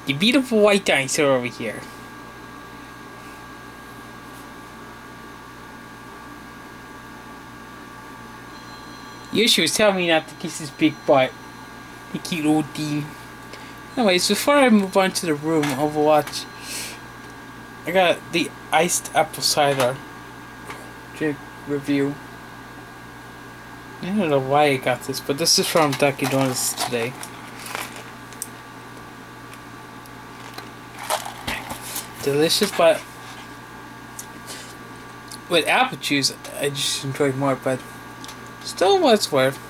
The beautiful white dinosaur over here. Yoshi was telling me not to kiss his big butt. The cute old Dean. Anyways, before I move on to the room Overwatch, I got the iced apple cider drink review. I don't know why I got this, but this is from Dunkin today. Delicious, but with apple juice, I just enjoyed more, but still was worth.